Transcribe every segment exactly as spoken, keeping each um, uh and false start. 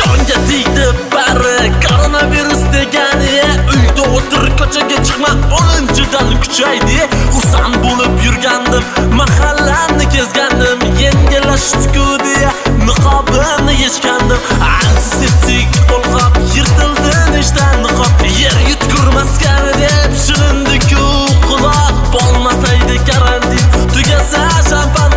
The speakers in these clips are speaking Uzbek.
jonga tegdi bari koronavirus degani. Uyda o'tir ko'chaga chiqma o'ninchidan kuchaydi. Xursand bo'lib yurgandim, mahallamni kezgandim, yengillashdi deya niqobimni yechgandim. Antiseptik qo'lqop yirtildi nechta niqob. Yer yutkurmaskan deb shirindi-ku quloq. Bo'lmasaydi karantin tugasa shampan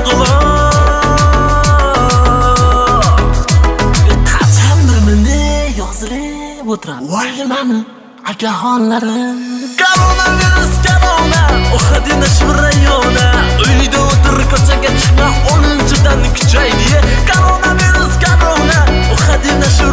quloq. Qachondir meni yozilib o'tiradi. Voy mani akaxonlarim. Koronavirus korona, o'xadina shirayona. Uyda o'tir ko'chaga chiqma o'ninchidan kuchaydi. Koronavirus korona, o'xadina